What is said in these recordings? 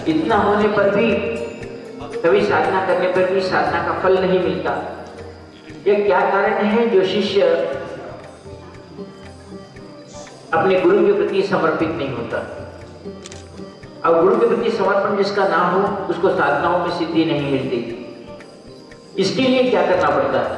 इतना होने पर भी कभी साधना करने पर भी साधना का फल नहीं मिलता। यह क्या कारण है? जो शिष्य अपने गुरु के प्रति समर्पित नहीं होता। और गुरु के प्रति समर्पण जिसका ना हो उसको साधनाओं में सिद्धि नहीं मिलती। इसके लिए क्या करना पड़ता है?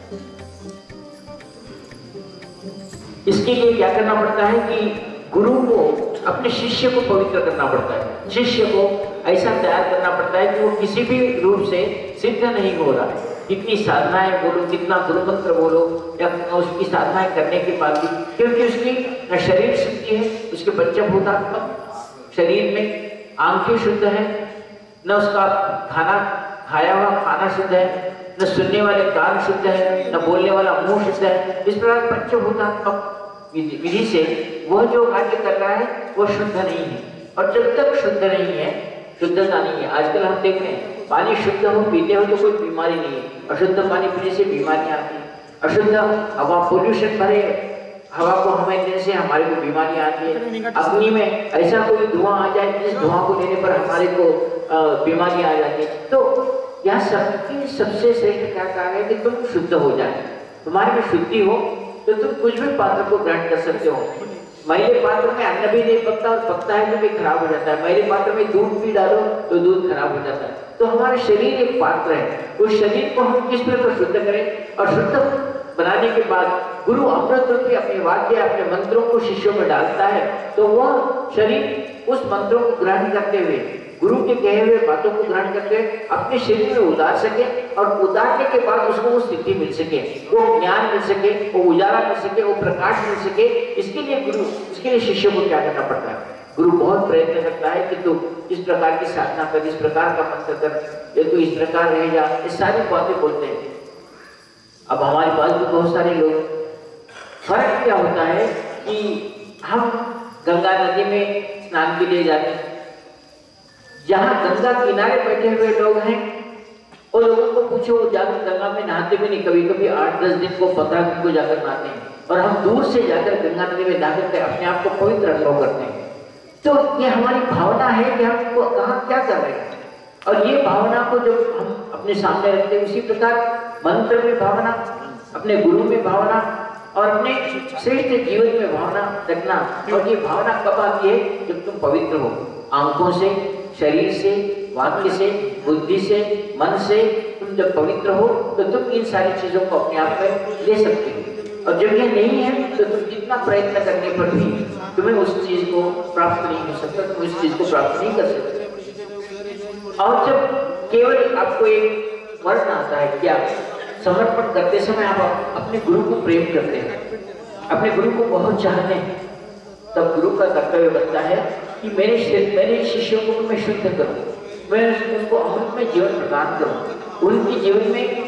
इसके लिए क्या करना पड़ता है कि गुरु को अपने शिष्य को पवित्र करना पड़ता है। शिष्य को ऐसा तैयार करना पड़ता है कि वो किसी भी रूप से सिद्ध नहीं हो रहा है। कितनी साधनाएं बोलो, कितना गुरु मंत्र बोलो, या उसकी साधनाएं करने के बाद भी, क्योंकि उसकी न शरीर शुद्धि है, उसके पंचभूतात्मक शरीर में आंखें शुद्ध है, न उसका खाना खाया हुआ खाना शुद्ध है, न सुनने वाले कान शुद्ध है, न बोलने वाला मुंह शुद्ध है। इस प्रकार पंचभूतात्मक विधि से वह जो कार्य कर रहा है वो शुद्ध नहीं है। और जब तक शुद्ध नहीं है, शुद्धता नहीं है। आजकल हम देख रहे हैं पानी शुद्ध हो पीते हो तो कोई बीमारी नहीं है, अशुद्ध पानी पीने से बीमारियां आती हैं। अशुद्ध हवा, पोल्यूशन भरे हवा को हमें देने से हमारे को बीमारियां आती है। अग्नि में ऐसा कोई धुआं आ जाए जिस धुआं को लेने पर हमारे को बीमारियां आ जाती है। तो यह सबकी सबसे श्रेष्ठ क्या कहा है कि तुम शुद्ध हो जाए। तुम्हारे में शुद्धि हो तो तुम कुछ भी पात्र को ग्रहण कर सकते हो। मैले पात्र में अन्न भी नहीं पकता, और पकता है तो भी खराब हो जाता है। मैले पात्र में दूध भी डालो तो दूध खराब हो जाता है। तो हमारा शरीर एक पात्र है, उस शरीर को हम किस प्रकार शुद्ध करें। और शुद्ध बनाने के बाद गुरु अमृत रूपी अपने वाक्य, अपने मंत्रों को शिष्यों में डालता है, तो वह शरीर उस मंत्रों को ग्रहण करते हुए, गुरु के कहे हुए बातों को ग्रहण करके अपने शरीर में उतार सके, और उतारने के बाद उसको वो स्थिति मिल सके, वो ज्ञान मिल सके, वो उजाला मिल सके, वो प्रकाश मिल सके। इसके लिए गुरु, इसके लिए शिष्य को क्या करना पड़ता है? गुरु बहुत प्रयत्न करता है कि तू इस प्रकार की साधना कर, इस प्रकार का मंत्र कर, ये तू इस प्रकार रह जा, ये सारी बातें बोलते हैं। अब हमारे पास भी बहुत सारे लोग, फर्क क्या होता है कि हम गंगा नदी में स्नान के लिए जाते हैं। जहाँ गंगा किनारे बैठे हुए लोग हैं, और लोगों को पूछो जाकर गंगा में नहाते भी नहीं, कभी कभी 8-10 दिन को 15 दिन को जाकर नहाते हैं। और हम दूर से जाकर गंगा नदी में नहाकर के अपने आप को पवित्र अनुभव करते हैं। तो ये हमारी भावना है कि हम कहाँ क्या कर रहे हैं। और ये भावना को जब हम अपने सामने रखते हैं, उसी प्रकार मंत्र में भावना, अपने गुरु में भावना, और अपने श्रेष्ठ जीवन में भावना रखना। और ये भावना कब आती है? जब तुम पवित्र हो, आंखों से, शरीर से, वाक्य से, बुद्धि से, मन से। तुम जब पवित्र हो तो तुम इन सारी चीजों को अपने आप में ले सकते हो। और जब ये नहीं है तो तुम जितना प्रयत्न करने पर भी तुम्हें उस चीज को प्राप्त नहीं हो सकता, तुम उस चीज को प्राप्त नहीं कर सकते। और जब केवल आपको एक वर्ण आता है, क्या समर्पण करते समय आप अपने गुरु को प्रेम करते हैं, अपने गुरु को बहुत चाहते हैं, तब गुरु का कर्तव्य बनता है कि मेरे शिष्यों को मैं शुद्ध करूं, मैं उनको अमृत में जीवन प्रदान करूं, उनके जीवन में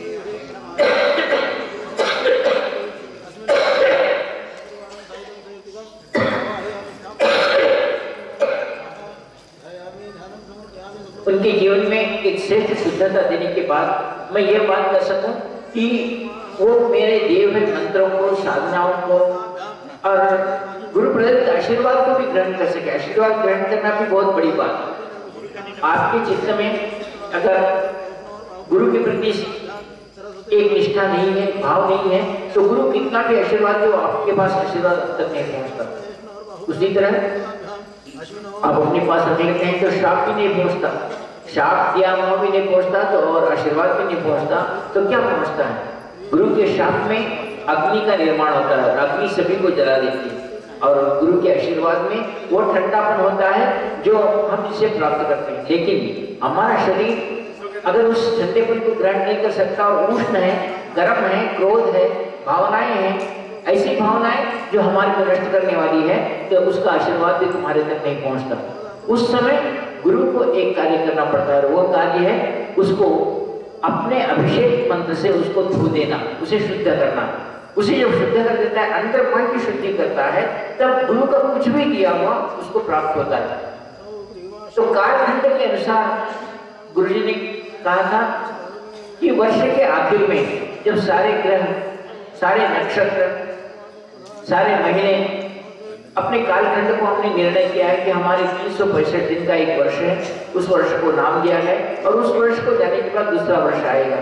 उनके जीवन में एक श्रेष्ठ शुद्धता देने के बाद मैं यह बात कर सकूं कि वो मेरे दिए हुए मंत्रों को, साधनाओं को और गुरु प्रदत्त आशीर्वाद को भी ग्रहण कर सके। आशीर्वाद ग्रहण करना भी बहुत बड़ी बात है। आपके चित्त में अगर गुरु के प्रति एक निष्ठा नहीं है, भाव नहीं है, तो गुरु कितना भी आशीर्वाद दे, आपके पास आशीर्वाद अब तक नहीं पहुंचता। उसी तरह आप अपने पास रख लेते हैं तो श्राप भी नहीं पहुंचता, श्राप दिया हुआ भी नहीं पहुंचता, तो और आशीर्वाद भी नहीं पहुंचता, तो क्या पहुंचता है? गुरु के श्राप में अग्नि का निर्माण होता है, अग्नि सभी को जला देती है। और गुरु के आशीर्वाद में वो ठंडापन होता है जो हम इसे प्राप्त करते हैं। लेकिन हमारा शरीर अगर उस ठंडेपन को ग्रहण नहीं कर सकता और उष्ण है, गर्म है, क्रोध है, भावनाएं हैं, ऐसी भावनाएं जो हमारे को नष्ट करने वाली है, तो उसका आशीर्वाद भी तुम्हारे तक नहीं पहुंचता। उस समय गुरु को एक कार्य करना पड़ता है, वो कार्य है उसको अपने अभिषेक मंत्र से उसको धो देना, उसे शुद्ध करना। उसे जब शुद्ध कर देता है, अंदर मन की शुद्धि करता है, तब गुरु का कुछ भी दिया हुआ उसको प्राप्त होता है। तो कालखंड के अनुसार गुरु जी ने कहा था कि वर्ष के आखिर में जब सारे ग्रह, सारे नक्षत्र, सारे महीने अपने कालखंड को हमने निर्णय किया है कि हमारे 365 दिन का एक वर्ष है, उस वर्ष को नाम दिया है और उस वर्ष को जाने के बाद दूसरा वर्ष आएगा।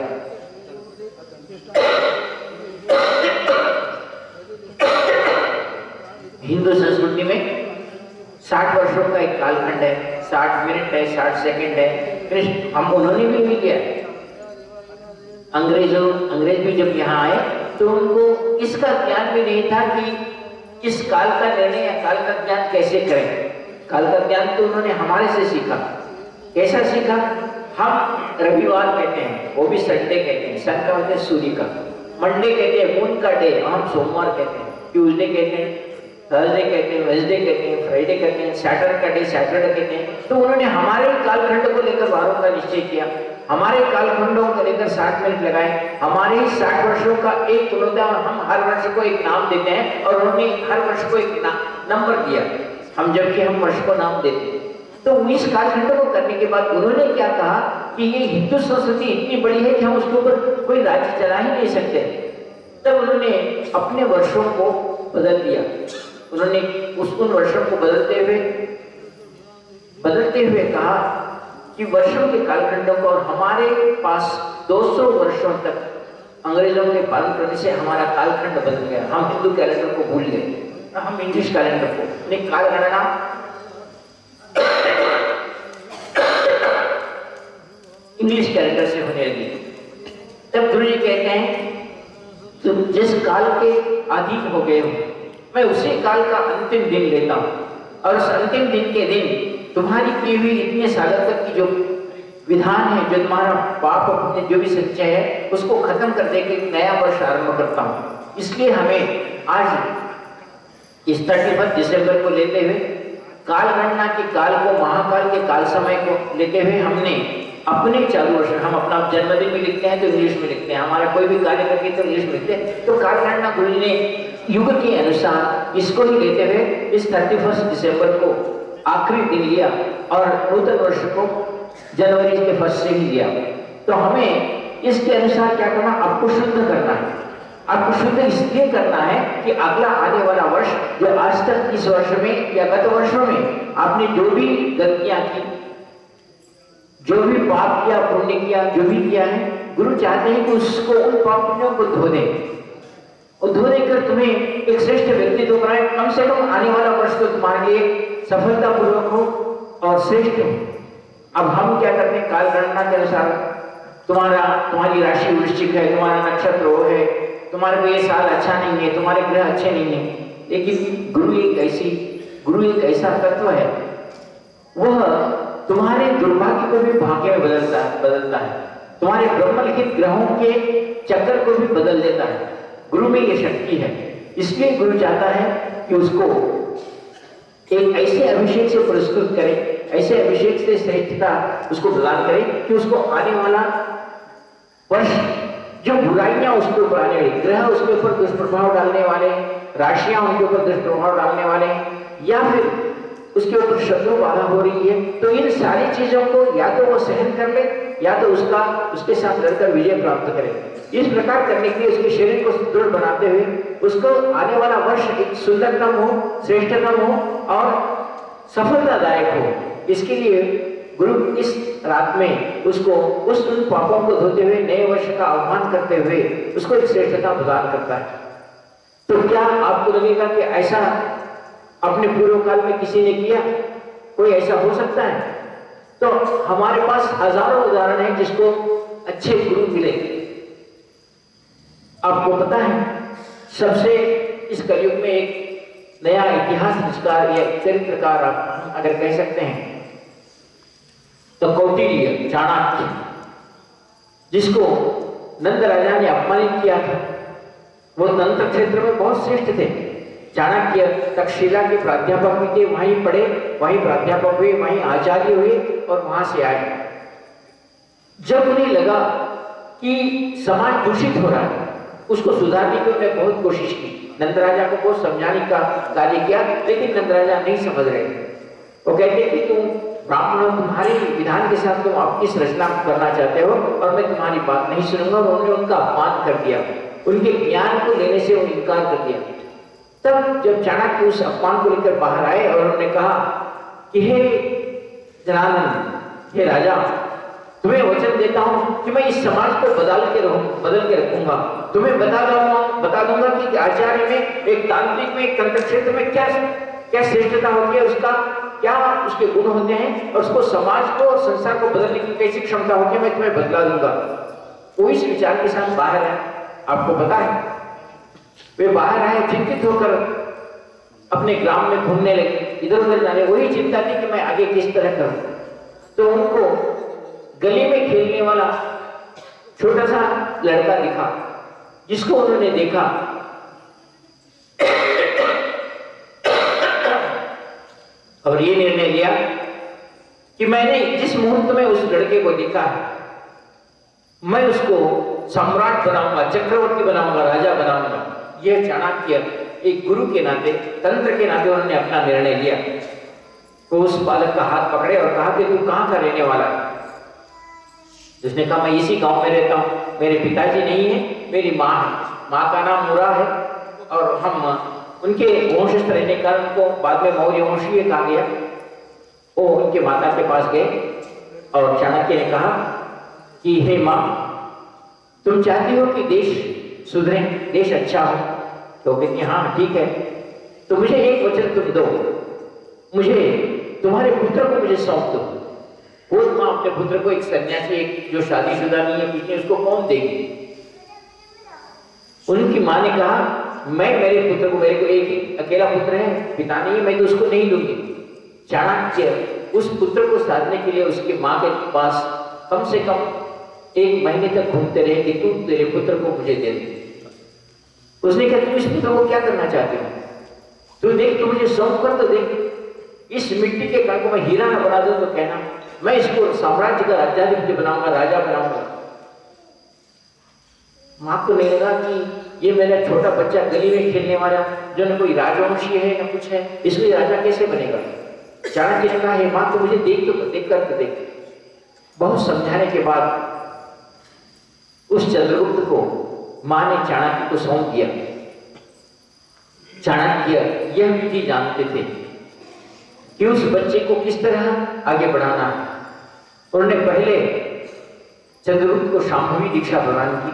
हिंदू संस्कृति में 60 वर्षों का एक कालखंड है, 60 मिनट है, 60 सेकंड है। फिर हम उन्होंने भी नहीं किया। अंग्रेज भी जब यहाँ आए तो उनको इसका ज्ञान भी नहीं था कि इस काल का निर्णय या काल का ज्ञान कैसे करें। काल का ज्ञान तो उन्होंने हमारे से सीखा। कैसा सीखा? हम रविवार कहते हैं, वो भी संडे कहते हैं, सन का होता है सूर्य का, मंडे कहते हैं मून का डे, हम सोमवार कहते हैं, ट्यूसडे कहते हैं, थर्सडे कहते हैं, वेडनेसडे कहते हैं, फ्राइडे कहते हैं, सैटरडे का डे सैटरडे कहते हैं। तो उन्होंने हमारे कालखंड को लेकर वारों का निश्चय किया, हमारे कालखंडों को लेकर 60 मिनट लगाए, हमारे ही 60 वर्षों का एक तुलना, हम हर वर्ष को एक नाम देते हैं और उन्होंने हर वर्ष को एक नंबर दिया, हम जबकि हम वर्ष को नाम देते हैं। तो इस कालखंड को करने के बाद उन्होंने क्या कहा कि ये हिंदू संस्कृति इतनी बड़ी है कि हम उसके ऊपर कोई राज्य चला ही नहीं सकते। तब उन्होंने अपने वर्षों को बदल दिया। उन्होंने उन वर्षों को बदलते हुए कहा कि वर्षों के कालखंडों को, और हमारे पास 200 वर्षों तक अंग्रेजों के पालन करने से हमारा कालखंड बदल गया। हम हिंदू कैलेंडर को भूल गए, हम इंग्लिश कैलेंडर को, कालगणना इंग्लिश कैलेंडर से होने लगी। तब गुरु जी कहते हैं तुम जिस काल के अधीन हो गए हो, मैं उसी काल का अंतिम दिन लेता हूं और उस अंतिम दिन के दिन तुम्हारी की हुई इतने सालों तक की जो विधान है, जो तुम्हारा पाप अपने जो भी सच्चाई है, उसको खत्म कर दे के एक नया वर्ष आरंभ करता हूं। इसलिए हमें आज इस 31 दिसंबर को लेते हुए कालगणना के काल को, महाकाल के काल समय को लेते हुए हमने अपने चालू वर्ष, हम अपना जन्मदिन भी लिखते हैं तो इंग्लिश में लिखते हैं, हमारा कोई भी कार्य करके तो इंग्लिश में लिखते हैं। तो कालगणना गुरु जी ने युग के अनुसार इसको ही लेते हुए इस 31 दिसंबर को आखिरी दिन लिया और नूतन वर्ष को जनवरी के 1 से ही लिया। तो हमें इसके अनुसार क्या करना, आपको शुद्ध करना है। आपको शुद्ध इसलिए करना है कि अगला आने वाला वर्ष, जो आज तक इस वर्ष में या गत वर्षों में आपने जो भी गलतियां की, जो भी पाप किया, पुण्य किया, जो भी किया है, गुरु चाहते हैं कि उसको, उन पाप पुण्यों को धो दें और धो देकर तुम्हें एक श्रेष्ठ व्यक्तित्व बनाए। कम से कम आने वाला वर्ष तो तुम्हारे लिए सफलतापूर्वक हो और श्रेष्ठ हो। अब हम क्या करते हैं, कालगणना के अनुसार तुम्हारी राशि वृश्चिक है, तुम्हारा नक्षत्र वो है, तुम्हारे को ये साल अच्छा नहीं है, तुम्हारे ग्रह अच्छे नहीं है। लेकिन गुरु एक ऐसा तत्व है, वह तुम्हारे दुर्भाग्य को भी भाग्य में बदलता है, तुम्हारे ब्रह्मलिखित ग्रहों के चक्कर को भी बदल देता है। गुरु में ये शक्ति है। इसलिए गुरु चाहता है कि उसको एक ऐसे अभिषेक से पुरस्कृत करे, ऐसे अभिषेक से श्रेष्ठता उसको प्रदान करे कि उसको आने वाला वर्ष, जो बुराइयां उसके ऊपर आने वाली, ग्रह उसके ऊपर दुष्प्रभाव डालने वाले, राशियां उनके ऊपर दुष्प्रभाव डालने वाले, या फिर उसके ऊपर शत्रु बाधा हो रही है, तो इन सारी चीजों को या तो वो सहन कर ले या तो उसके साथ लड़कर विजय प्राप्त करे। इस प्रकार करने के लिए उसके शरीर को सुदृढ़ बनाते हुए उसको आने वाला वर्ष एक सुंदरतम हो, श्रेष्ठतम हो और सफलतादायक हो। इसके लिए गुरु इस रात में उसको उन पापों को धोते हुए नए वर्ष का आह्वान करते हुए उसको एक श्रेष्ठता प्रदान करता है। तो क्या आपको लगेगा कि ऐसा अपने पूर्व काल में किसी ने किया? कोई ऐसा हो सकता है? तो हमारे पास हजारों उदाहरण हैं जिसको अच्छे गुरु मिले। आपको पता है, सबसे इस कलयुग में एक नया इतिहास रचकार या चरित्रकार आप अगर कह सकते हैं तो कौटिल्य, चाणक्य, जिसको नंद राजा ने अपमानित किया था। वो तंत्र क्षेत्र में बहुत श्रेष्ठ थे। चाणक्य तक्षशिला के प्राध्यापक भी थे, वहीं पढ़े, वहीं प्राध्यापक हुए, वहीं आचार्य हुए और वहां से आए। जब उन्हें लगा कि समाज दूषित हो रहा है, उसको सुधारने की उन्होंने बहुत कोशिश की। नंद राजा को बहुत समझाने का कार्य किया, लेकिन नंद राजा नहीं समझ रहे। वो कहते कि तुम ब्राह्मण, तुम्हारे विधान के साथ तुम आप इस रचना करना चाहते हो और मैं तुम्हारी बात नहीं सुनूंगा। उन्होंने उनका अपमान कर दिया, उनके ज्ञान को लेने से वो इनकार कर दिया। तब जब चाणक्य उस अपमान को लेकर बाहर आए और उन्होंने कहा कि हे जनार्दन, हे राजा, तुम्हें वचन देता हूं कि मैं इस समाज को बदल के रखूंगा। तुम्हें बता दूंगा कि आचार्य में, एक तांत्रिक में, एक तंत्र क्षेत्र में क्या श्रेष्ठता होती है, उसका क्या उसके गुण होते हैं, और उसको समाज को और संसार को बदलने की कैसी क्षमता होती है, मैं तुम्हें बदला दूंगा। वो इस विचार के साथ बाहर है। आपको पता है, वे बाहर आए चिंतित होकर अपने ग्राम में घूमने लगे, इधर उधर जाने। वही चिंता थी कि मैं आगे किस तरह करूं। तो उनको गली में खेलने वाला छोटा सा लड़का दिखा, जिसको उन्होंने देखा और ये निर्णय लिया कि मैंने जिस मुहूर्त में उस लड़के को देखा है, मैं उसको सम्राट बनाऊंगा, चक्रवर्ती बनाऊंगा, राजा बनाऊंगा। यह चाणक्य एक गुरु के नाते, तंत्र के नाते उन्होंने अपना निर्णय लिया। तो उस बालक का हाथ पकड़े और कहा कि तू कहां का रहने वाला है? जिसने कहा मैं इसी गांव में रहता हूं, मेरे पिताजी नहीं है, मेरी माँ है, माँ का नाम मुरा है, और हम उनके वंशस्थ रहने के कारण उनको बाद में मौर्य वंशीय कहा गया। वो उनके माता के पास गए और चाणक्य ने कहा कि हे माँ, तुम चाहती हो कि देश सुधरे, देश अच्छा हो? तो कहती हाँ ठीक है, तो मुझे एक वचन तुम दो, मुझे तुम्हारे पुत्र को मुझे सौंप दो। वो माँ अपने पुत्र को, एक सन्यासी, एक जो शादीशुदा नहीं है, कुछ नहीं, उसको कौन देगी? उनकी माँ ने कहा मैं मेरे पुत्र को, मेरे को एक ही अकेला पुत्र है, पिता नहीं है, मैं तो उसको नहीं लूंगी। चाणक्य उस पुत्र को साधने के लिए उसकी माँ के पास कम से कम 1 महीने तक घूमते रहे कि तू तेरे पुत्र को मुझे दे दे। उसने कहा तुम इस पुत्र को क्या करना चाहते हो? तू देख, तू मुझे सौंप कर तो देख, इस मिट्टी के कण को मैं हीरा ना बना दूं तो कहना, मैं इसको साम्राज्य का राज्याधिपति बनाऊंगा, राजा बनाऊंगा। माँ को नहीं लगा कि ये मेरा छोटा बच्चा गली में खेलने वाला, जो न कोई राजवंशी है न कुछ है, इसलिए राजा कैसे बनेगा? चाणक्य ने कहा हे माँ, तो मुझे देख कर देख। बहुत समझाने के बाद उस चंद्रगुप्त को माँ ने चाणक्य को सौंप दिया। चाणक्य यह विधि जानते थे कि उस बच्चे को किस तरह आगे बढ़ाना है। उन्होंने पहले चंद्रगुप्त को शांभवी दीक्षा प्रदान की,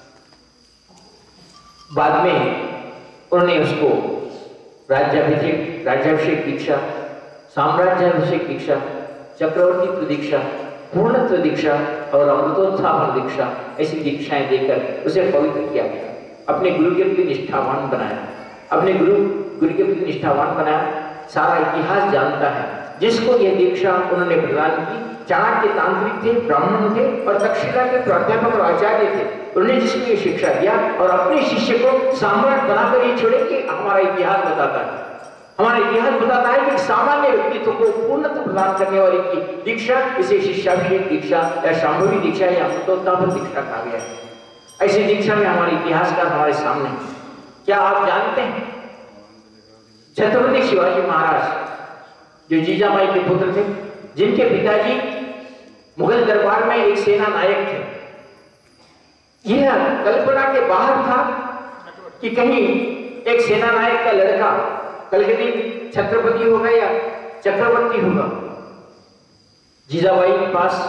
बाद में उन्होंने उसको राज्याभिषेक दीक्षा, साम्राज्याभिषेक दीक्षा, चक्रवर्तीत्व दीक्षा, पूर्णत्व दीक्षा और अमृतोत्थापन दीक्षा, ऐसी दीक्षाएं देकर उसे पवित्र किया गया। अपने गुरु के प्रति निष्ठावान बनाया, अपने गुरु के प्रति निष्ठावान बनाया। सारा इतिहास जानता है जिसको यह दीक्षा उन्होंने प्रदान की। चाणक्य तांत्रिक थे, ब्राह्मण थे और तक्षशिला के प्राध्यापक और आचार्य थे। उन्होंने जिसको ये शिक्षा दिया और अपने शिष्य को सम्राट बनाकर ये छोड़े कि हमारा इतिहास बताता है, हमारा इतिहास बताता है कि सामान्य व्यक्तित्व को पूर्णत्व प्रदान करने वाली की दीक्षा, इसे शिष्याभिषेक दीक्षा या शांभवी दीक्षा या अमृतोत्थापन दीक्षा कहा गया है। ऐसी दीक्षा में हमारे इतिहासकार हमारे सामने। क्या आप जानते हैं छत्रपति शिवाजी महाराज जो जीजाबाई के पुत्र थे, जिनके पिताजी मुगल दरबार में एक सेना नायक थे, यह कल्पना के बाहर था कि कहीं एक सेना नायक का लड़का कल के दिन छत्रपति होगा या चक्रवर्ती होगा। जीजाबाई के पास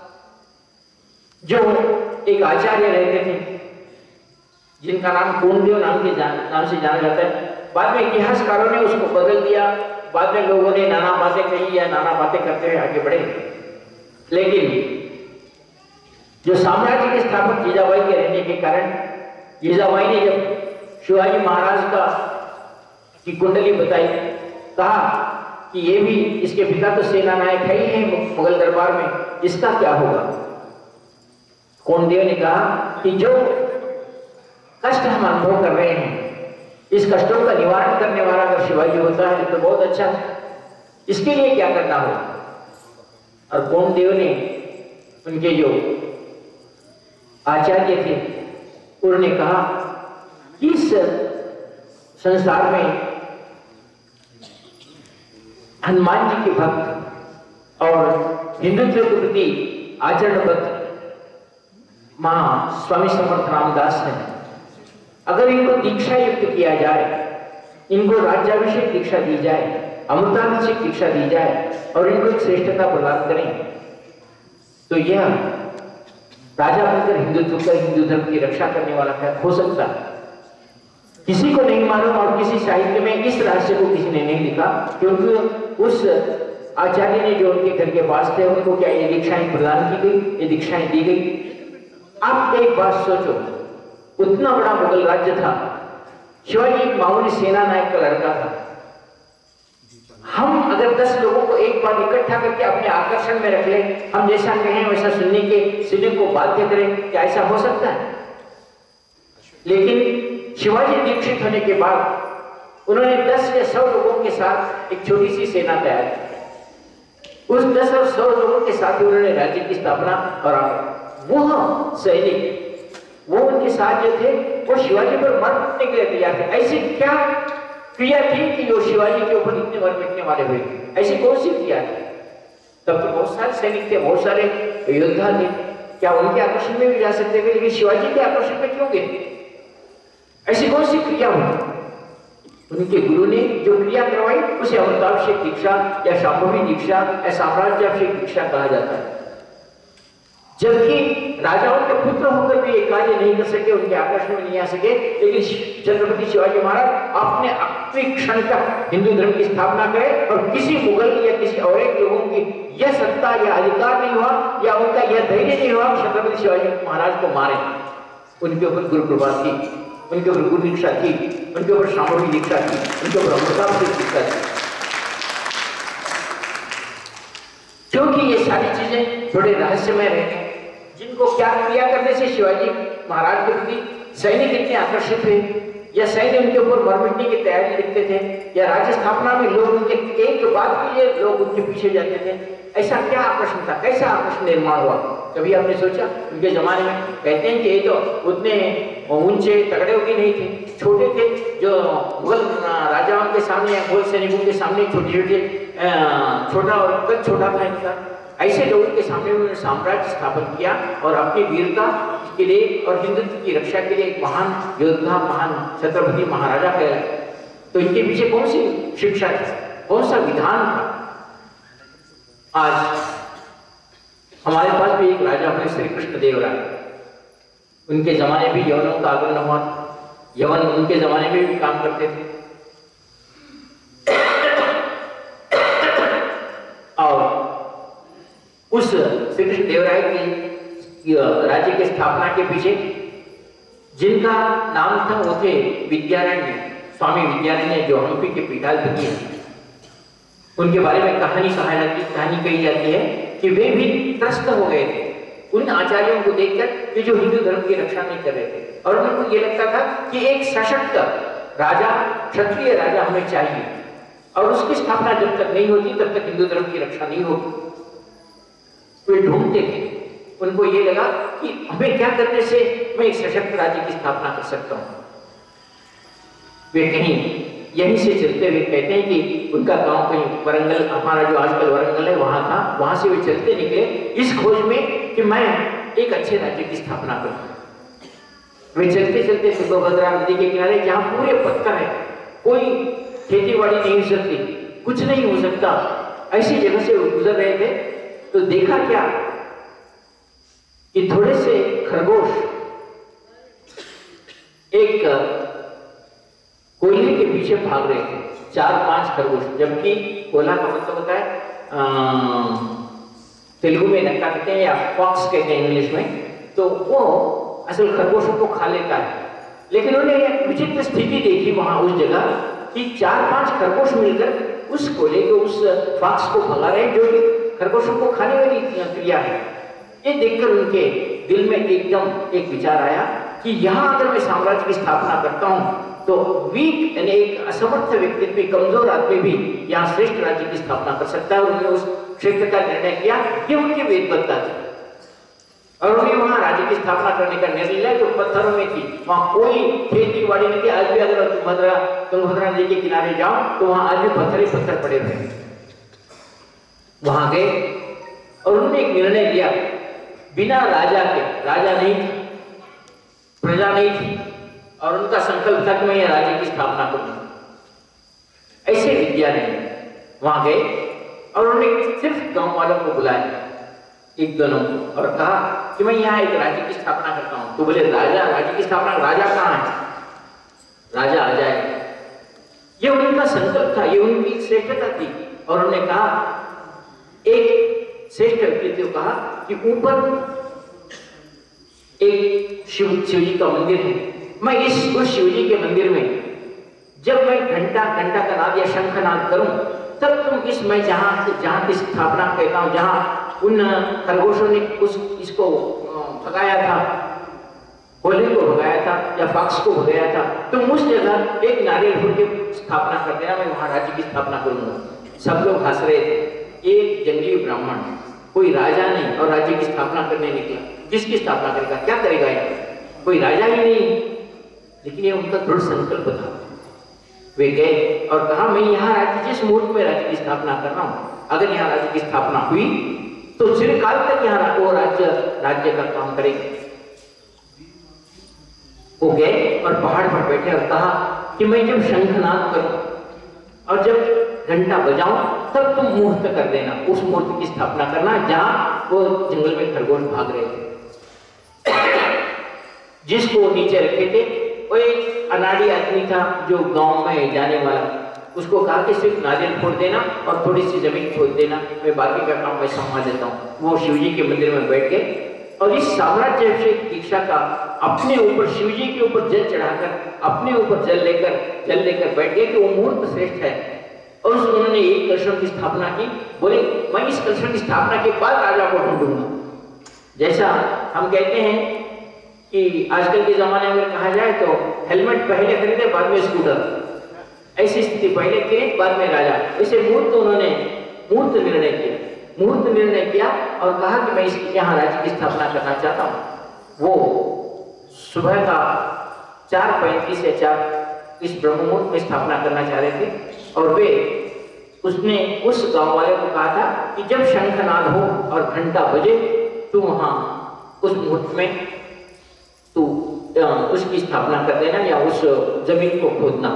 जो एक आचार्य रहते थे, जिनका नाम कोंडदेव नाम से जाना जाता है, बाद में इतिहासकारों ने उसको बदल दिया। बाद में लोगों ने नाना बातें कही या नाना बातें करते हुए आगे बढ़े, लेकिन जो साम्राज्य के स्थापक जीजाबाई के रहने के कारण, जीजाबाई ने जब शिवाजी महाराज का की कुंडली बताई, कहा कि ये भी, इसके पिता तो सेना नायक है ही है मुगल दरबार में, इसका क्या होगा? कोंडदेव ने कहा कि जो कष्ट हम अनुभव कर रहे हैं, इस कष्टों का निवारण करने वाला अगर शिवाजी होता है तो बहुत अच्छा है, इसके लिए क्या करना होगा? और कोंडदेव ने, उनके जो आचार्य थे, उन्होंने कहा कि इस संसार में हनुमान जी के भक्त और हिंदुत्व के प्रति आचरणबद्ध स्वामी समर्थ रामदास हैं। अगर इनको दीक्षा युक्त किया जाए इनको राज्याभिषेक दीक्षा दी जाए, अमृताभिषेक दीक्षा दी जाए और इनको एक श्रेष्ठता प्रदान करें, तो यह राजा बनकर हिंदुत्व का, हिंदू धर्म की रक्षा करने वाला क्या हो सकता है? किसी को नहीं मालूम और किसी साहित्य में इस रहस्य को किसी ने नहीं लिखा, क्योंकि उस आचार्य ने जो उनके घर के पास थे उनको क्या ये दीक्षाएं प्रदान की गई, ये दीक्षाएं दी गई। आप एक बात सोचो, उतना बड़ा मुगल राज्य था, शिवाजी एक मामूली सेना नायक का लड़का था। हम अगर 10 लोगों को एक बार इकट्ठा करके अपने आकर्षण में रख ले, हम जैसा कहें वैसा सुनने को बाध्य करें, क्या ऐसा हो सकता है? लेकिन शिवाजी दीक्षित होने के बाद उन्होंने 10 या 100 लोगों के साथ एक छोटी सी सेना तैयार की। उस 10 और 100 लोगों के साथ उन्होंने राज्य की स्थापना, और वो सैनिक, वो उनके साथ जो थे, वो शिवाजी पर मर मिटने के लिए तैयार थे। ऐसी क्या क्रिया थी कि जो शिवाजी के ऊपर इतने मर मिटने वाले हुए? ऐसी कौन सी क्रिया थी? तब तो बहुत सारे सैनिक थे, बहुत सारे योद्धा थे, क्या उनके आकर्षण में भी जा सकते थे, लेकिन शिवाजी के आकर्षण में क्यों गए? ऐसी कौन सी क्रिया हुई? उनके गुरु ने जो क्रिया करवाई उसे अमृताभिषेक दीक्षा या शांभवी दीक्षा या साम्राज्याभिषेक दीक्षा कहा जाता है। जबकि राजाओं के पुत्र होकर भी ये कार्य नहीं कर सके, उनके आकर्षण में नहीं आ सके, लेकिन छत्रपति शिवाजी महाराज अपने आखिरी क्षण तक हिंदू धर्म की स्थापना करे और किसी मुगल या किसी और एक लोगों की यह सत्ता या अधिकार नहीं हुआ या उनका यह धैर्य नहीं हुआ छत्रपति शिवाजी महाराज को मारे। उनके ऊपर गुरु कृपा थी, उनके ऊपर गुरु दीक्षा थी, उनके ऊपर शांभवी दीक्षा थी, उनके ऊपर अमृताभिषेक दीक्षा थी। क्योंकि ये सारी चीजें थोड़े रहस्यमय रहे, जिनको क्या क्रिया करने से शिवाजी महाराज के प्रति सैनिक इतने आकर्षित हुए, या सैन्य उनके ऊपर मर मिटने की तैयारी रखते थे, या राज्य स्थापना में लोग उनके एक बात के लिए लोग उनके पीछे जाते थे। ऐसा क्या आकर्षण था, कैसा आकर्षण निर्माण हुआ? कभी आपने सोचा? उनके जमाने में कहते हैं कि ये तो उतने ऊंचे तगड़े भी नहीं थे, छोटे थे, जो मुगल राजाओं के सामने या मुगल सैनिकों के सामने छोटे छोटा और कद छोटा था इनका। ऐसे लोगों के सामने उन्होंने साम्राज्य स्थापन किया और अपनी वीरता के लिए और हिंदुत्व की रक्षा के लिए एक महान योद्धा, महान छत्रपति महाराजा कहलाए। तो इनके पीछे कौन सी शिक्षा थी, कौन सा विधान था? आज हमारे पास भी एक राजा हुए श्री कृष्ण देव राय। उनके जमाने भी यवनों का आगमन हुआ था, यवन उनके जमाने में भी काम करते थे। और उस श्री कृष्ण देव राय की राज्य की स्थापना के पीछे जिनका नाम था वो थे विद्यारण्य, स्वामी विद्यारण्य, जो हम्पी के पीठाधिपति हैं। उनके बारे में कहानी कही जाती है कि वे भी त्रस्त हो गए थे उन आचार्यों को देखकर कि जो हिंदू धर्म की रक्षा नहीं कर रहे थे, और उनको ये लगता था कि एक सशक्त राजा, क्षत्रिय राजा हमें चाहिए, और उसकी स्थापना जब तक नहीं होती तब तक हिंदू धर्म की रक्षा नहीं होगी। वे ढूंढते थे, उनको ये लगा कि हमें क्या करने से मैं एक सशक्त राज्य की स्थापना कर सकता हूं। वे कहीं यहीं से चलते हुए कहते हैं कि उनका गांव कहीं वरंगल, हमारा जो आजकल वरंगल है वहां था, वहां से वे चलते निकले इस खोज में कि मैं एक अच्छे राज्य की स्थापना करूं। वे चलते चलते तुंगभद्रा नदी के किनारे, जहां पूरे पत्थर है, कोई खेती बाड़ी नहीं हो सकती, कुछ नहीं हो सकता, ऐसी जगह से गुजर रहे थे, तो देखा क्या कि थोड़े से खरगोश एक कोयले के पीछे भाग रहे थे, 4-5 खरगोश, जबकि कोयला का मतलब होता है तेलुगु में नक्का कहते हैं या फॉक्स कहते हैं इंग्लिश में, तो वो असल खरगोशों को खा लेता है। लेकिन उन्होंने एक विचित्र स्थिति देखी वहां उस जगह कि 4-5 खरगोश मिलकर उस कोयले को, उस फॉक्स को भगा रहे, जो कि खरगोशों को खाने वाली क्रिया है। ये देखकर उनके दिल में एकदम एक विचार आया कि यहां अगर मैं साम्राज्य की स्थापना करता हूं तो वीक यानी एक असमर्थ व्यक्ति, कमजोर आदमी भी यहाँ श्रेष्ठ राज्य की स्थापना कर सकता है। उन्होंने उस क्षेत्र का निर्णय किया, ये उनकी वेदबद्धता थी, और उन्हें वहां राज्य की स्थापना करने का निर्णय लिया जो पत्थरों में थी। वहां कोई खेती बाड़ी नहीं थी। आज भी अगर तुंगभद्रा नदी के किनारे जाओ तो वहां आज भी पत्थर ही पत्थर पड़े हुए। वहां गए और उन्होंने एक निर्णय लिया, बिना राजा के, राजा नहीं थी, प्रजा नहीं थी, और उनका संकल्प था कि मैं यह राज्य की स्थापना करूंगा। ऐसे विद्या नहीं। वहां गए और उन्होंने सिर्फ गांव वालों को बुलाया, एक दोनों, और कहा कि मैं यहाँ एक राज्य की स्थापना करता हूँ। तो बोले राजा, राज्य की स्थापना, राजा कहाँ है, राजा आ जाए। ये उनका संकल्प था, ये उनकी श्रेष्ठता थी। और उन्होंने कहा, एक श्रेष्ठ व्यक्ति को कहा कि ऊपर एक शिव जी का मंदिर है, मैं उस शिव जी के मंदिर में जब मैं घंटा का नाद या शंख नाद करूं, तब तुम मैं जहां की स्थापना कहता हूं, जहां उन खरगोशों ने इसको भगाया था, होली को भगाया था या फॉक्स को भगाया था, तुम उस जगह एक नारियल फूल की स्थापना कर देना, मैं वहां राज्य की स्थापना करूंगा। सब लोग हंस रहे थे। एक जंगली ब्राह्मण, कोई राजा नहीं, और राज्य की स्थापना करने निकला। किसकी स्थापना करेगा, क्या करेगा यार, कोई राजा ही नहीं। लेकिन ये उनका दृढ़ संकल्प था। वे गए और कहा, मैं यहाँ राज्य, जिस मुहूर्त में राज्य की स्थापना कर रहा हूँ, अगर यहाँ राज्य की स्थापना हुई तो चिरकाल तक यहाँ वो राज्य का काम करेंगे। वो गए और पहाड़ पर बैठे और कहा कि मैं जब शंखनाद करूं और जब घंटा बजाऊं, तब तुम मुहूर्त कर देना, उस मुहूर्त की स्थापना करना जहां वो जंगल में खरगोश भाग रहे थे। जिसको नीचे रखे थे वो एक अनाड़ी आदमी था जो गांव में जाने वाला। उसको कहा कि सिर्फ नारियल फोड़ देना और थोड़ी सी जमीन खोद देना, मैं बाकी का काम मैं संभाल देता हूँ। वो शिवजी के मंदिर में बैठ गए और इस साम्राज्याभिषेक दीक्षा का अपने ऊपर, शिवजी के ऊपर जल चढ़ाकर, अपने ऊपर जल लेकर बैठ गए कि वो मुहूर्त श्रेष्ठ है। और उन्होंने एक कलशों की स्थापना की। बोले, मैं इस कलशों की स्थापना के बाद राजा को ढूंढूंगा। जैसा हम कहते हैं कि आजकल के जमाने में कहा जाए तो हेलमेट पहले खरीदे बाद में स्कूटर, ऐसी स्थिति, पहले किरीट बाद में राजा। ऐसे उन्होंने मूर्त निर्णय किया और कहा कि मैं यहाँ राज्य की स्थापना करना चाहता हूँ। वो सुबह का 4:35 या 4 इस ब्रह्म मुहूर्त में स्थापना करना चाह रहे थे। और उसने उस गांव वाले को कहा था कि जब शंखनाद हो और घंटा बजे, तू वहां उस मुहूर्त में तू उसकी स्थापना कर देना या उस जमीन को खोदना।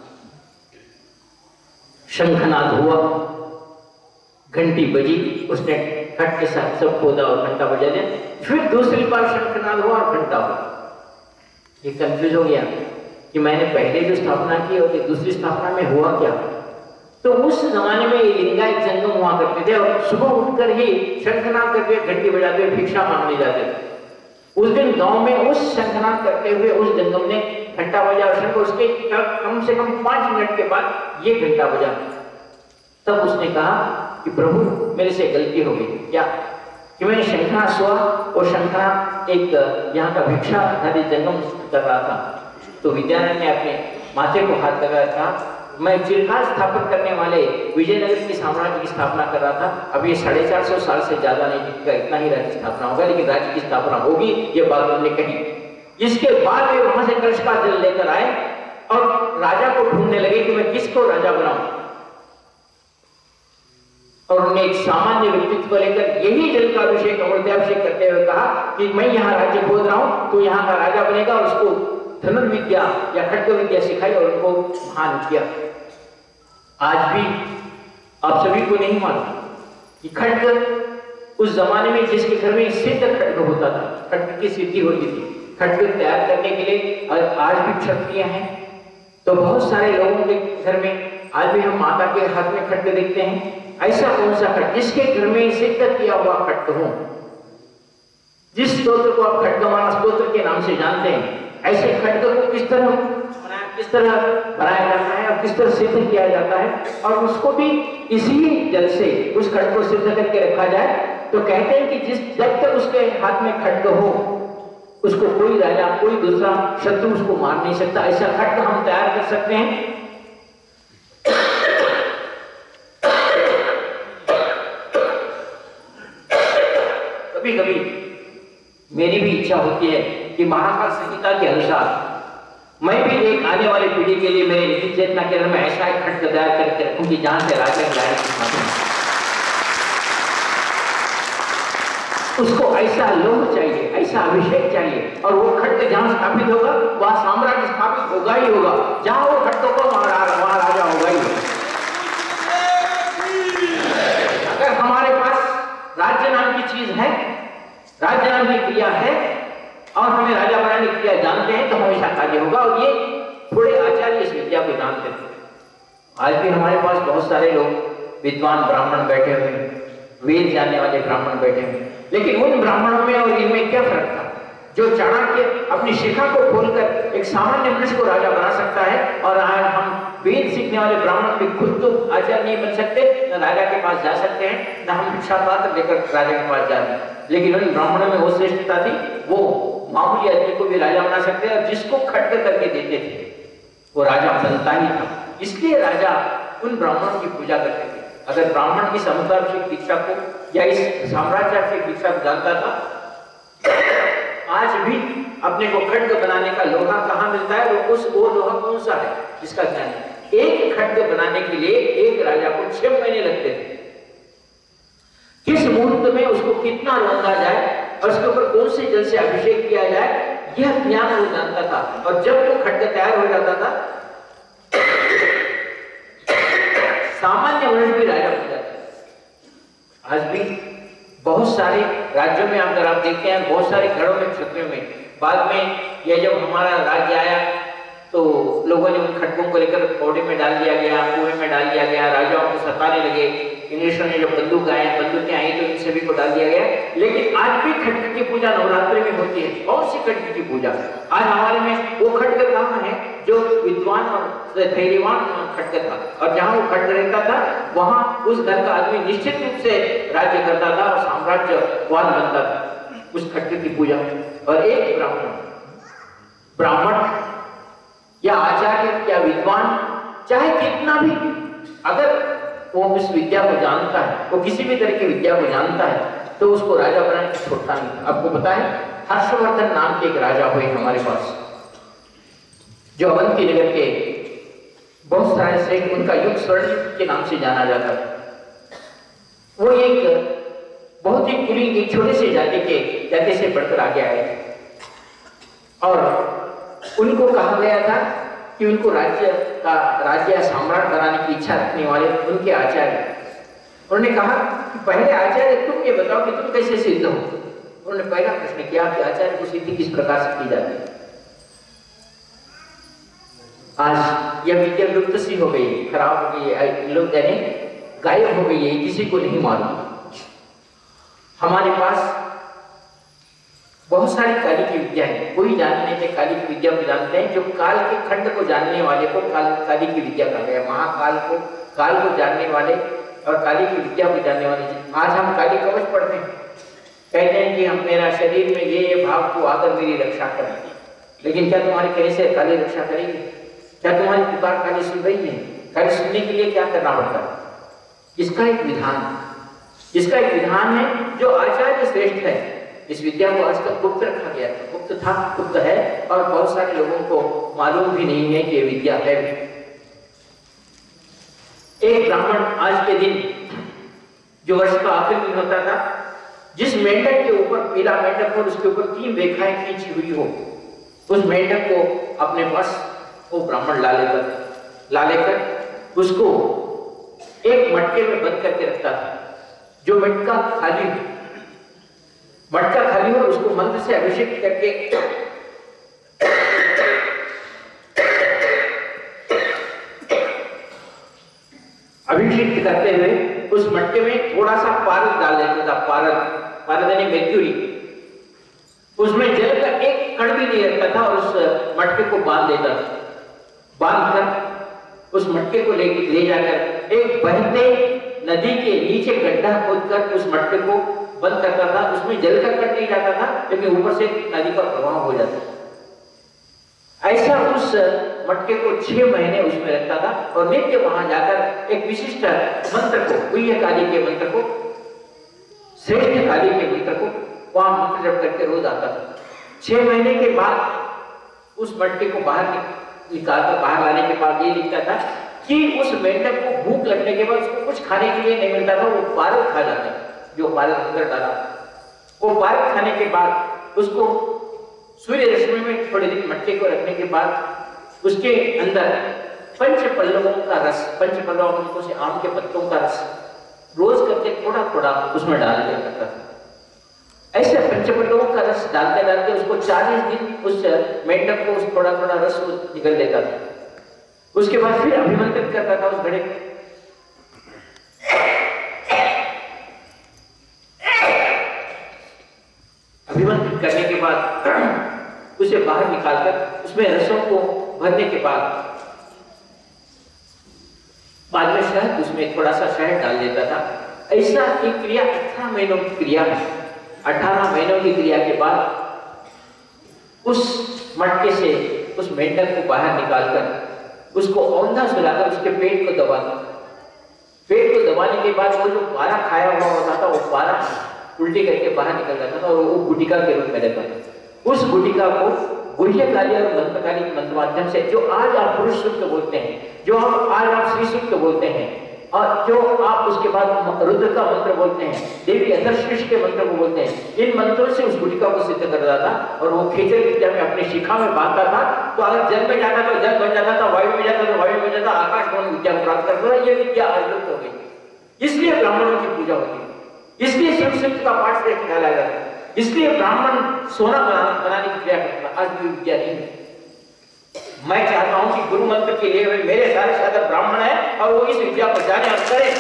शंखनाद हुआ, घंटी बजी, उसने खट के साथ सब खोदा और घंटा बजा दिया। फिर दूसरी बार शंखनाद हुआ और घंटा हुआ। ये कंफ्यूज हो गया कि मैंने पहले जो स्थापना की और दूसरी स्थापना में हुआ क्या। तो उस जमाने में लिंगायत जंगम हुआ करते थे और सुबह उठकर ही शंखनाद करके घंटी बजाते हुए भिक्षा मांगने जाते थे। उस दिन गांव में उस शंखनाद करते हुए उस जंगम ने घंटा बजा और शंख, उसके कम से कम 5 मिनट के बाद ये घंटा बजा। तब उसने कहा कि प्रभु, मेरे से गलती हो गई। क्या कि मैंने शंखनाद सुना, और शंखनाद एक यहाँ का भिक्षा नदी जंगम कर रहा था। तो विद्यानंद ने अपने माथे को हाथ लगाया था, मैं चिरकाल स्थापित करने वाले विजयनगर की साम्राज्य की स्थापना कर रहा था। अब ये 450 साल से ज्यादा नहीं टिकेगा, इतना ही राज्य स्थापना होगा, लेकिन राज्य की स्थापना होगी, ये बात उन्होंने कही। इसके बाद वे वहां से कलश का जल लेकर आए और राजा को ढूंढने लगे कि मैं किसको राजा बनाऊं। और उन्होंने एक सामान्य व्यक्तित्व लेकर यही जल का अभिषेक, अमृताभिषेक करते हुए कहा कि मैं यहाँ राज्य खोद रहा हूं, तो यहाँ का राजा बनेगा। और उसको धनुर्विद्या या खड्ग विद्या सिखाई और उनको महान किया। आज भी आप सभी को नहीं मालूम कि खड्ग उस जमाने में जिसके घर में सिद्ध खड्ग होता था, खड्ग की सिद्धि होती थी, खड्ग तैयार करने के लिए आज भी क्षत्रिय हैं। तो बहुत सारे लोगों के घर में आज भी हम माता के हाथ में खड्ग देखते हैं। ऐसा कौन सा खड्ग जिसके घर में सिद्ध किया हुआ खड्ग हो, जिस स्तोत्र को आप खड्गमाला स्तोत्र के नाम से जानते हैं, ऐसे खड्ग को किस तरह बनाया जाता है और किस तरह सिद्ध किया जाता है, और उसको भी इसी जल से उस खड्ग को सिद्ध करके रखा जाए। तो कहते हैं कि जब तक उसके हाथ में खड्ग हो, उसको कोई राजा, कोई दूसरा शत्रु उसको मार नहीं सकता। ऐसा खड्ग हम तैयार कर सकते हैं। कभी कभी मेरी भी इच्छा होती है कि महाकाल संहिता के अनुसार मैं भी एक आने वाली पीढ़ी के लिए मेरे लिखित चेतना केंद्र में ऐसा एक खड्ग तैयार करके रखूं कि जहां से राजा उसको ऐसा लोह चाहिए, ऐसा अभिषेक चाहिए, और वो खड्ग जहां स्थापित होगा वहां साम्राज्य स्थापित होगा ही होगा। जहां वो खड्ग होगा वहां राजा होगा ही होगा। आज भी हमारे पास बहुत सारे लोग विद्वान ब्राह्मण बैठे हुए हैं, वेद जानने वाले ब्राह्मण बैठे हुए हैं, लेकिन उन ब्राह्मणों में और इनमें क्या फर्क था? जो चाणक्य अपनी शिखा को खोलकर एक सामान्य मनुष्य को राजा बना सकता है, और आज हम वेद सीखने वाले ब्राह्मण भी खुद तो आचार्य नहीं बन सकते, न राजा के पास जा सकते हैं, न हम भिक्षा पात्र लेकर राजा के पास जा रहे हैं। लेकिन उन ब्राह्मणों में वो श्रेष्ठता थी, वो मामूली आदमी को भी राजा बना सकते हैं, और जिसको खटके करके देते थे वो राजा बनता ही था। इसलिए राजा उन ब्राह्मणों की पूजा करते थे। अगर ब्राह्मण इस अमृताभिषेक दीक्षा को या इस साम्राज्याभिषेक दीक्षा को जानता था, आज भी अपने को खड्ग बनाने का लोहा कहाँ मिलता है? वो लोहा कौन सा है जिसका ज्ञान है? एक खड्ग बनाने के लिए एक राजा को 6 महीने लगते थे। किस मुहूर्त में उसको कितना रंगा जाए और उसके ऊपर कौन से जल से अभिषेक किया जाए, यह ज्ञान वो जानता था। और जब वो खड्ग तैयार हो जाता था, सामान्य मनुष्य भी राजा बन जाता। आज भी बहुत सारे राज्यों में अगर आप देखते हैं, बहुत सारे घरों में, क्षेत्रों में, बाद में यह जब हमारा राज्य आया तो लोगों ने उन खड्गों को लेकर पौधे में डाल दिया गया, कुएं में डाल दिया गया, राजाओं को सताने लगे। इंग्लिशों ने जब बंदूकें आई तो इन सभी को डाल दिया गया। लेकिन आज भी खड्ग की पूजा नवरात्रि में होती है। कौन सी खड्ग की पूजा? आज हमारे में वो खड्ग कहाँ है जो विद्वान और धैर्यवान खड्ग था, और जहां वो खड्ग रहता था वहां उस घर का आदमी निश्चित रूप से राज्य करता था और साम्राज्यवाद बनता था उस खड्ग की पूजा में। और एक ब्राह्मण या आचार्य या विद्वान चाहे कितना भी, अगर वो उस विद्या को जानता है, वो किसी भी तरह की विद्या को जानता है, तो उसको राजा बनाने से छोड़ता नहीं। आपको पता है, हर्षवर्धन नाम के एक राजा हुए हमारे पास, जो अवंती नगर के बहुत सारे श्रेष्ठ, उनका युग स्वर्ण के नाम से जाना जाता है। वो एक बहुत ही कुलीन, एक छोटे से जाति से बढ़कर आगे आए, और उनको कहा गया था कि उनको राज्य या सम्राट बनाने की इच्छा रखने वाले उनके आचार्य, उन्होंने कहा कि पहले आचार्य तुम ये बताओ कि तुम कैसे सिद्ध हो। उन्होंने पहला प्रश्न किया कि आचार्य की सिद्धि किस प्रकार से की जाती है। आज यह विद्या लुप्त सी हो गई, खराब हो गई है, लोग यानी गायब हो गई है, किसी को नहीं मालूम। हमारे पास बहुत सारी काली की विद्या है, कोई जानने के काली की विद्या को जानते हैं, जो काल के खंड को जानने वाले को काली की विद्या कहा गया। महाकाल को, काल को जानने वाले और काली की विद्या को जानने वाले। आज हम काली कवच पढ़ते हैं, कहते हैं कि हम, मेरा शरीर में ये भाव को आकर मेरी रक्षा करेंगे, लेकिन क्या तुम्हारे कहने से काली रक्षा करेगी? क्या तुम्हारी पुकार काली सुन रही है? काली सुनने के लिए क्या करना पड़ता है? इसका एक विधान है जो आचार्य श्रेष्ठ है। इस विद्या को आज तक गुप्त रखा गया है, गुप्त था, गुप्त है, और बहुत सारे लोगों को मालूम भी नहीं है कि ये विद्या है। एक ब्राह्मण आज के दिन, जो वर्ष का आखिरी दिन होता था, जिस मेंढक के ऊपर, पीला मेंढक हो, उसके ऊपर 3 रेखाएं खींची हुई हो, उस मेंढक को अपने पास वो ब्राह्मण ला लेकर उसको एक मटके में बंद करके रखता था। जो मटका खाली हो, उसको मंत्र से अभिषेक करके अभिषेक करते हुए उस मटके में थोड़ा सा पारद डाल देता था। पारद यानी mercury, उसमें जल का एक कण भी नहीं रहता था, और उस मटके को बांध देता था। बांधकर उस मटके को ले जाकर एक बहते नदी के नीचे गड्ढा खोदकर उस मटके को बंद करता था। उसमें जल का कण नहीं जाता था, लेकिन ऊपर से नदी का प्रवाह हो जाता था। ऐसा उस मटके को 6 महीने उसमें रखता था, और नित्य वहां जाकर एक विशिष्ट मंत्र को, प्रिय काली के मंत्र को, श्रेष्ठ काली के मंत्र को वहां मंत्र जप करके रोज आता था। 6 महीने के बाद उस मटके को बाहर निकालकर, बाहर लाने के बाद ये दिखता था कि उस मेंढक को भूख लगने के बाद उसको कुछ खाने के लिए नहीं मिलता था, वो पारद खा जाता था। जो पारद अंदर डाला, वो पारद खाने के बाद उसको सूर्य रश्मि में थोड़े दिन मटके को रखने के बाद उसके अंदर पंचपल्लवों का रस, पंचपल्लव से आम के पत्तों का रस रोज करके थोड़ा थोड़ा उसमें डाल दिया करता था। ऐसे पंचपल्लवों का रस डालते डालते उसको 40 दिन उस मेंढक को उस थोड़ा थोड़ा रस निकल लेता था। उसके बाद फिर अभिमंत्रित करता था उस घड़े को। अभिमंत्रित करने के बाद उसे बाहर निकालकर उसमें रसों को भरने के बाद में शहद, उसमें थोड़ा सा शहद डाल देता था। ऐसा एक क्रिया 18 महीनों की क्रिया है। 18 महीनों की क्रिया के बाद उस मटके से उस मेंढक को बाहर निकालकर उसको औंधा सुलाकर उसके पेट को दबाता। पेट को दबाने के बाद वो जो पारा खाया हुआ होता था वो पारा उल्टी करके बाहर निकल जाता था और वो गुटिका के रूप में रहता था। उस गुटिका को गुह्यकाली और मंत्रकाली के मंत्र माध्यम से, जो आज आप पुरुष सूक्त बोलते हैं, जो आज आप श्री सूक्त बोलते हैं, और जो आप उसके बाद रुद्र का मंत्र बोलते हैं, देवी अधर्षिष के मंत्र को बोलते हैं, इन मंत्रों से उस गुटिका को सिद्ध कर रहा था। और वो खेचर विद्या में अपने शिखा में बांधता था, तो अगर जल में जाता तो जल बन जाता था, वायु में जाता तो वायु में जाता, आकाश गमन विद्या को प्राप्त करता था। ये विद्या आज लुप्त हो गई। इसलिए ब्राह्मणों की पूजा होती है, इसलिए शिव सूक्त का पाठ श्रेष्ठ कहलाया जाता है, इसलिए ब्राह्मण सोना बनाने की क्रिया करता है। आज भी विद्या नहीं है। मैं चाहता हूं कि गुरु मंत्र के लिए मेरे सारे साधक ब्राह्मण हैं और वो इस विद्या को जाने और करें।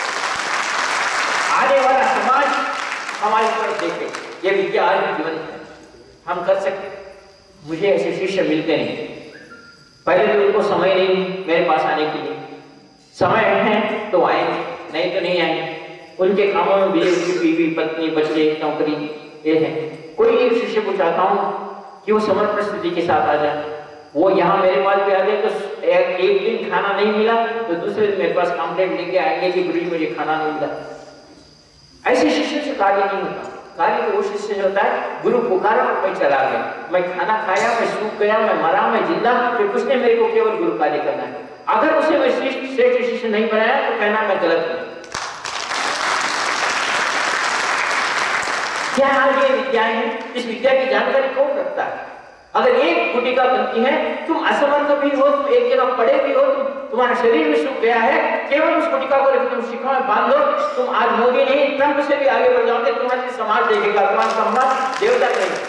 आने वाला समाज हमारी तरफ देखे। ये विद्या आज भी जीवन है, हम कर सकते। मुझे ऐसे शिष्य मिलते नहीं। पहले तो उनको समय नहीं मेरे पास आने के लिए। समय है तो आएंगे, नहीं तो नहीं आएंगे। उनके कामों में भी उनकी बीवी, पत्नी, बच्चे, नौकरी ये है। कोई एक शिष्य को चाहता हूं कि वो समर्पण स्थिति के साथ आ जाए। वो यहाँ मेरे पास भी आ गए तो एक दिन खाना नहीं मिला तो दूसरे दिन मेरे पास कंप्लेंट लेके आएंगे कि गुरु जी मुझे खाना नहीं मिला। ऐसे शिष्य से कार्य नहीं होता। कार्य तो वो शिष्य से होता है, गुरु पुकारा और मैं चला गया, मैं खाना खाया, मैं सूख गया, मैं मरा, मैं जिंदा, फिर उसने मेरे को केवल गुरु कार्य करना है। अगर उसे मैं श्रेष्ठ शिष्य नहीं बनाया तो कहना मैं गलत हूं। क्या आज ये विद्याएं हैं? इस विद्या की जानकारी कौन रखता है? अगर एक गुटिका बनती है, तुम असमर्थ भी हो, तुम एक जगह पड़े भी हो, तुम्हारा शरीर भी सूख गया है, केवल उस गुटिका को लेकर तुम शिखा में बांध दो, तुम आज मोदी नहीं, ट्रंप से भी आगे बढ़ जाओगे। तुम्हारे समाज देखेगा, तुम्हारा समाज देवता करेगा।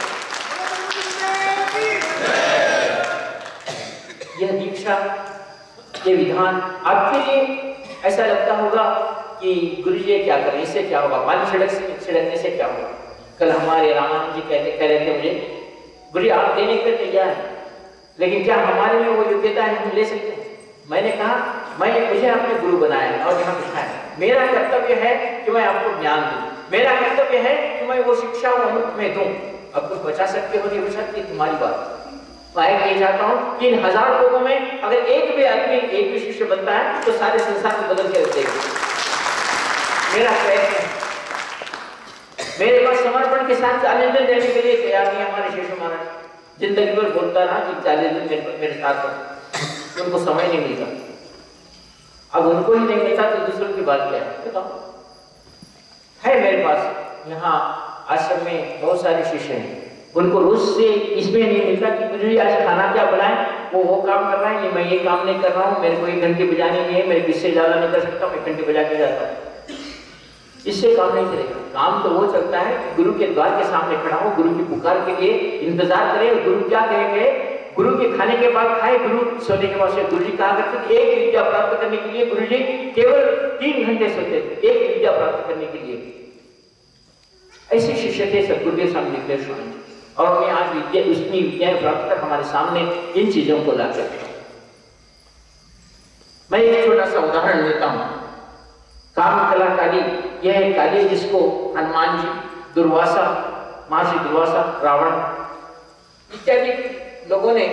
यह दीक्षा, ये विधान आपके लिए ऐसा लगता होगा कि गुरु जी क्या करें, इससे क्या होगा, पानी छिड़कने से क्या होगा। कल हमारे रामानंद जी कह रहे थे मुझे, गुरु जी आप देने के लिए तैयार है, लेकिन क्या हमारे में वो योग्यता है हम ले सकते हैं? मैंने कहा मुझे आपने गुरु बनाया है और यहाँ बिठाया है। मेरा कर्तव्य है कि मैं आपको ज्ञान दूं, मेरा कर्तव्य है कि मैं वो शिक्षा वो अमृत में दूं। अब कुछ बचा सकते हो नहीं बचा सकते, तुम्हारी बात। मैं ये चाहता हूँ कि इन 1000 लोगों में अगर एक भी आदमी, एक भी शिष्य बनता है तो सारे संसार को बदल के रख देगा। मेरा प्रयत्न है। मेरे पास समर्पण के साथ 40 दिन रहने के लिए तैयार नहीं। हमारे शिष्य महाराज जिंदगी भर बोलता रहा कि 40 दिन मेरे साथ हो, उनको समय नहीं मिलता। अब उनको ही नहीं मिलता तो दूसरों की बात क्या है? बताओ। है मेरे पास यहाँ आश्रम में बहुत सारे शिष्य हैं, उनको रोज से इसमें नहीं मिलता कि मुझे आज खाना क्या बनाए, वो काम कर रहा है, मैं ये काम नहीं कर रहा हूँ, मेरे को 1 घंटे बजानी नहीं है, मेरे इससे ज्यादा नहीं कर सकता, मैं 1 घंटे बजा के जाता हूँ। इससे काम नहीं चलेगा। काम तो वो चलता है कि गुरु के द्वार के सामने खड़ा हो, गुरु की पुकार के लिए इंतजार करे। गुरु क्या कहेंगे, गुरु के खाने के बाद खाए, गुरु सोने के बाद से। गुरु जी कहा करते थे एक विद्या प्राप्त करने के लिए गुरु जी केवल 3 घंटे सोते थे, एक विद्या प्राप्त करने के लिए। ऐसे शिष्य थे सदगुरुदेव स्वामी निखिलेश स्वामी, और मैं आज विद्या उसकी विद्याएं प्राप्त कर हमारे सामने इन चीजों को ला सकता हूं। मैं एक छोटा सा उदाहरण लेता हूं। काम कला काली, यह है काली जिसको हनुमान जी, दुर्वासा, महर्षि दुर्वासा, रावण इत्यादि लोगों ने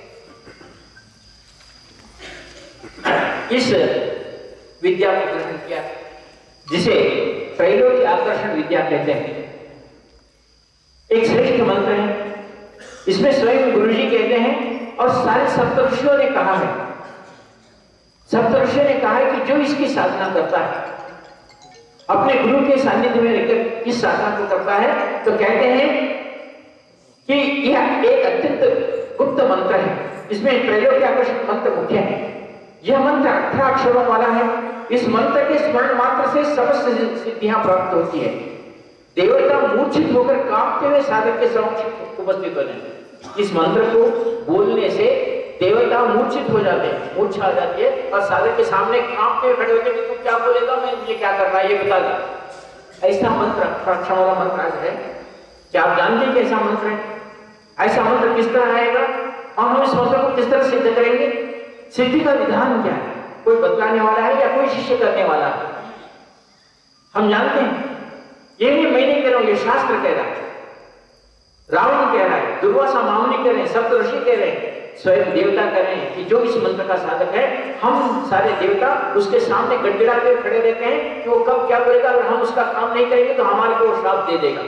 इस विद्या को ग्रहण किया, जिसे त्रैलोक्य आकर्षण विद्या कहते हैं। एक श्रेष्ठ मंत्र है, इसमें स्वयं गुरु जी कहते हैं और सारे सप्तऋषियों ने कहा है। सप्तऋषियों ने कहा है कि जो इसकी साधना करता है, अपने गुरु के सानिध्य में रहकर इस साधना को करता है, तो कहते हैं कि यह एक अत्यंत गुप्त मंत्र है। इसमें त्रैलोक्य आकर्षण मंत्र मुख्य है। यह मंत्र 18 अक्षरों वाला है। इस मंत्र के स्मरण मात्र से समस्त सिद्धियां प्राप्त होती है। देवता मूर्छित होकर कांपते हुए साधक के समक्ष उपस्थित होते हैं। इस मंत्र को बोलने से देवता मूर्छित हो जाते हैं, मूर्छा आ जाती है और साधक के सामने कांपते हुए खड़े होते हैं कि तू क्या बोलेगा, मैं मुझे क्या करना है ये बता दे। ऐसा मंत्र रक्षा वाला मंत्र आज है। क्या आप जानते हैं कि ऐसा मंत्र है? ऐसा मंत्र किस तरह आएगा और हम इस मंत्र को किस तरह सिद्ध करेंगे? सिद्धि का विधान क्या है? कोई बतलाने वाला है या कोई शिष्य करने वाला है? हम जानते हैं। ये नहीं मैं नहीं कह रहा हूं, ये शास्त्र कह रहा है, रावण कह रहा है, दुर्वासा मामुनि कह रहे हैं, सप्तऋषि कह रहे हैं, स्वयं देवता कह रहे हैं कि जो इस मंत्र का साधक है, हम सारे देवता उसके सामने गड़गड़ाते हुए खड़े रहते हैं कि वो कब क्या बोलेगा। अगर हम उसका काम नहीं करेंगे तो हमारे को श्राप दे देगा।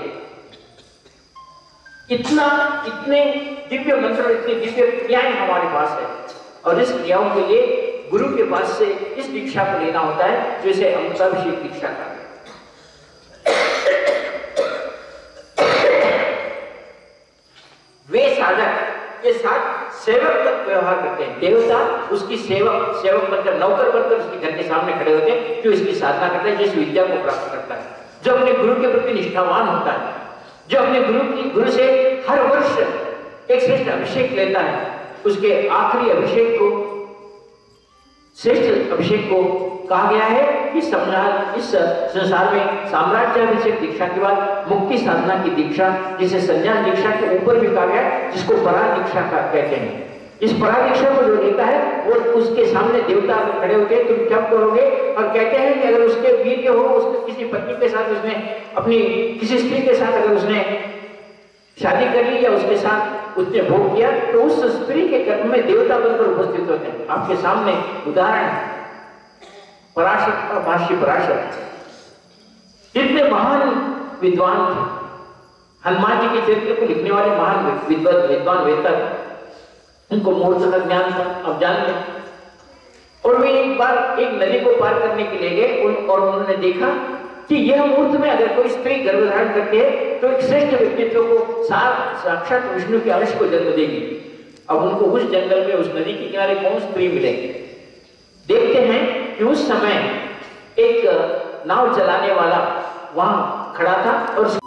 इतने दिव्य मंत्र, इतनी दिव्य क्रियाएं हमारे पास है और इस क्रियाओं के लिए गुरु के पास से इस दीक्षा को लेना होता है, जो इसे अमृताभिषेक दीक्षा का। वे साधक के साथ सेवक तक व्यवहार करते हैं। देवता उसकी सेवक बनकर, नौकर बनकर उसके घर के सामने खड़े होते हैं, जो इसकी साधना करता है, जिस विद्या को प्राप्त करता है, जो अपने गुरु के प्रति निष्ठावान होता है, जो अपने गुरु से हर वर्ष एक श्रेष्ठ अभिषेक लेता है, उसके आखिरी अभिषेक को, श्रेष्ठ अभिषेक को कहा गया है कि इस संसार में साम्राज्याभिषेक दीक्षा के बाद मुक्ति साधना की दीक्षा, जिसे संन्यास दीक्षा के ऊपर भी कहा गया, जिसको परा दीक्षा कहते हैं। इस परा दीक्षा को जो लेता है वो उसके सामने देवता अगर खड़े होते हैं, तुम क्या करोगे? और कहते हैं कि अगर उसके वीर्य हो, उसके किसी पत्नी के साथ, उसने अपनी किसी स्त्री के साथ अगर उसने शादी कर ली या उसके साथ उसने भोग किया, तो उस स्त्री के गर्भ में देवता बनकर उपस्थित होते हैं। आपके सामने उदाहरण पराशर का भाष्य, पराशर जितने महान विद्वान थे, हनुमान जी के चरित्र को लिखने वाले महान विद्वान वेदक, उनको मुहूर्त का ज्ञान था, अब जानते हैं। और वे एक बार एक नदी को पार करने के लिए गए और उन्होंने देखा कि यह मुहूर्त में अगर कोई स्त्री गर्भधारण करती है तो एक श्रेष्ठ व्यक्तित्व को, साक्षात विष्णु के अंश को जन्म देगी। अब उनको उस जंगल में, उस नदी के किनारे कौन स्त्री मिलेगी? देखते हैं कि उस समय एक नाव चलाने वाला वहां खड़ा था और